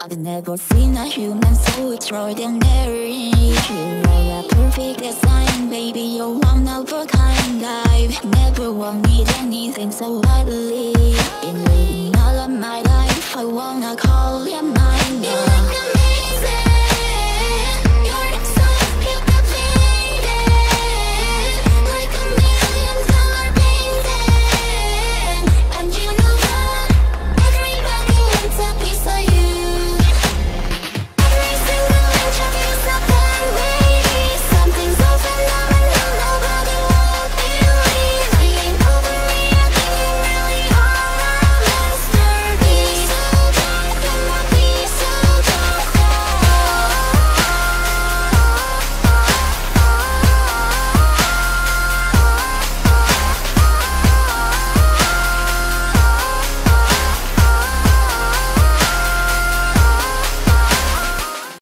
I've never seen a human so extraordinary. You're a perfect design, baby, you're one of a kind. I've never wanted anything so badly. Been waiting all of my life, I wanna call you mine now.